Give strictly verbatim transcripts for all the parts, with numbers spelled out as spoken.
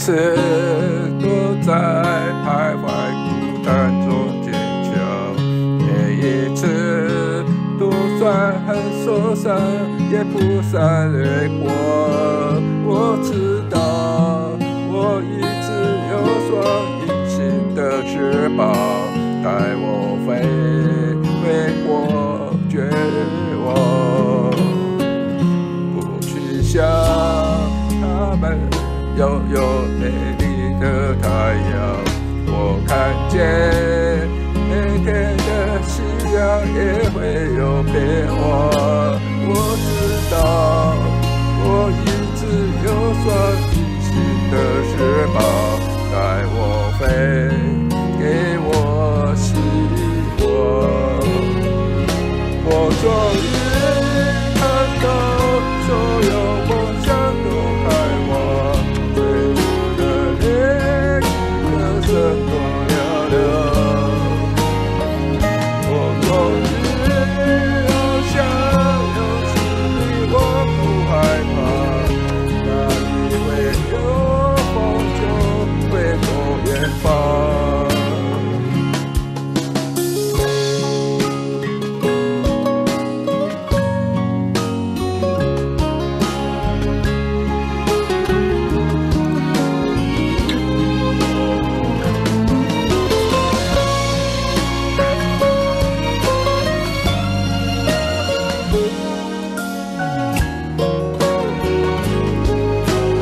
次都在徘徊孤单中坚强，每一次就算很受伤，也不闪泪过。我知道，我一直有双隐形的翅膀，带我飞越过绝望。不去想他们拥有美丽的太阳，我看见每天的夕阳也会有变化。我知道，我一直有双隐形的翅膀，带我飞，给我希望。我终于看到所有梦想都开花，最初的恋歌声多嘹亮。我终于翱翔，有时你我不害怕，哪里会有风就会有远方。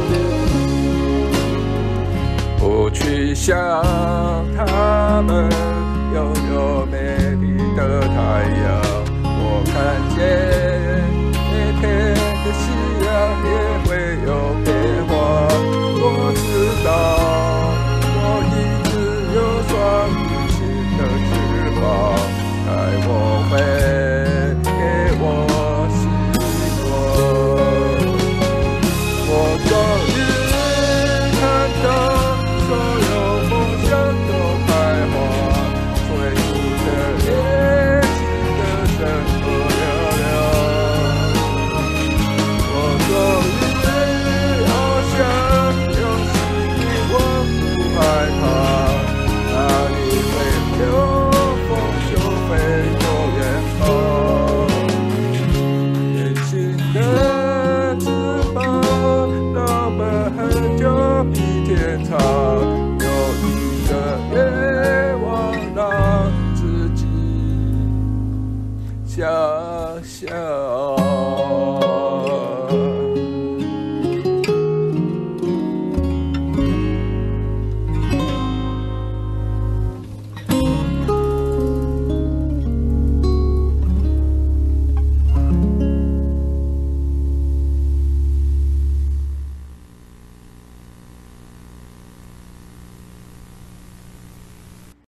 不去想他们